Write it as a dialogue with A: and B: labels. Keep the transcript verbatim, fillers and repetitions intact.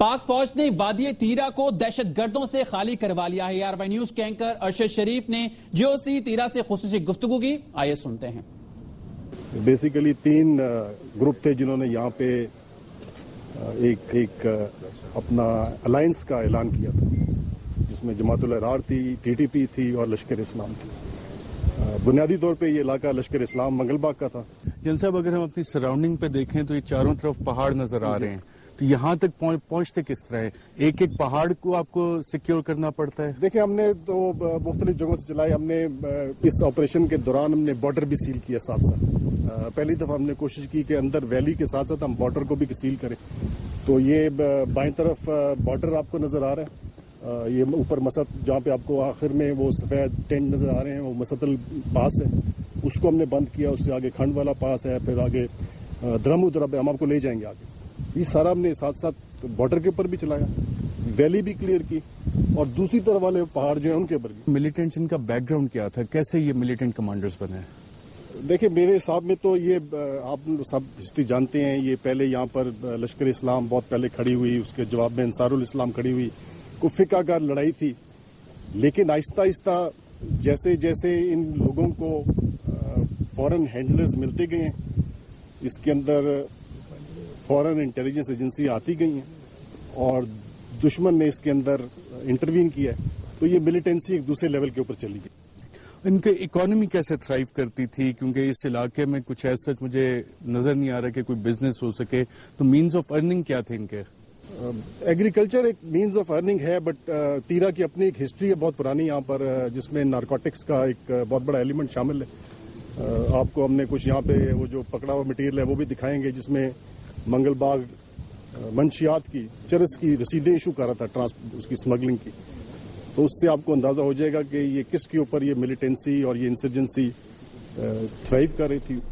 A: پاک فوج نے وادی تیرا کو دہشت گردوں سے خالی کروا لیا ہے. آر وائی نیوز کے اینکر ارشد شریف نے جی او سی تیرا سے خصوصی گفتگو کی. آئیے سنتے ہیں.
B: بیسیکلی تین گروپ تھے جنہوں نے یہاں پہ ایک ایک اپنا الائنس کا اعلان کیا تھا، جس میں جماعت الاحرار تھی، ٹی ٹی پی تھی اور لشکر اسلام تھی. بنیادی طور پہ یہ علاقہ لشکر اسلام منگل باغ کا تھا.
C: جن صاحب اگر ہم اپنی سراؤنڈنگ پہ دیکھیں تو یہ چاروں طرف پہاڑ نظر آ رہے ہیں، تو یہاں تک پہنچتے کس طرح ہے؟ ایک ایک پہاڑ کو آپ کو سیکیور کرنا پڑتا ہے؟
B: دیکھیں، ہم نے تو مختلف جگہوں سے چلائے. ہم نے اس آپریشن کے دوران ہم نے بارڈر بھی سیل کیا ساتھ ساتھ. پہلی دفعہ ہم نے کوشش کی کہ اندر ویلی کے ساتھ ساتھ ہم بارڈر کو بھی سیل کریں. تو یہ بائیں طرف بارڈر آپ کو نظر آ رہا ہے. یہ اوپر مسد جہاں پہ آپ کو آخر میں وہ سفید ٹینٹ نظر آ رہے ہیں، وہ مسدل پاس ہے، اس کو ہم نے بند کیا. اس سے آگے کھنڈ والا پاس ہے، پھر آگے درم ادھر ہم آپ کو لے جائیں گے آگے. یہ سارا ہم نے ساتھ ساتھ بارڈر کے اوپر بھی چلایا، ویلی بھی کلیئر کی، اور دوسری طرف والے پہاڑ جو ہیں ان کے اوپر بھی.
C: ملیٹنٹس ان کا بیک گراؤنڈ کیا تھا؟ کیسے یہ ملیٹنٹ کمانڈرز بنے؟
B: دیکھیں، میرے حساب میں تو یہ آپ سب ہسٹری جانتے ہیں. یہ پہلے یہاں پر لشکر اسلام بہت پہلے کھڑی ہوئی، اس کے جواب میں انصار الاسلام کھڑی ہوئی. کوئی فقہ گار لڑائی تھی، لیکن آہستہ آہستہ جیسے جیسے ان لوگوں کو فورن ہینڈلرز ملتے گئے ہیں، اس کے اندر فورن انٹیلیجنس ایجنسی آتی گئی ہیں اور دشمن نے اس کے اندر انٹروین کیا ہے، تو یہ ملیٹنسی ایک دوسرے لیول کے اوپر چلی گئی.
C: ان کی اکانومی کیسے تھرائیو کرتی تھی؟ کیونکہ اس علاقے میں کچھ ایسا مجھے نظر نہیں آ رہا کہ کوئی بزنس ہو سکے، تو مینز آف ارننگ کیا تھے ان کے؟
B: ایگریکلچر ایک مینز آف ارننگ ہے، بٹ تیرا کی اپنی ایک ہسٹری ہے بہت پرانی یہاں پر، جس میں نارکوٹکس کا ایک بہت بڑا ایلیمنٹ شامل ہے. آپ کو ہم نے کچھ یہاں پہ وہ جو پکڑا ہوا مٹیریل ہے وہ بھی دکھائیں گے، جس میں منگل باغ منشیات کی چرس کی رسیدیں ایشو کر رہا تھا، ٹرانس اس کی اسمگلنگ کی. تو اس سے آپ کو اندازہ ہو جائے گا کہ یہ کس کے اوپر یہ ملیٹنسی اور یہ انسرجنسی تھرائیو کر رہی تھی.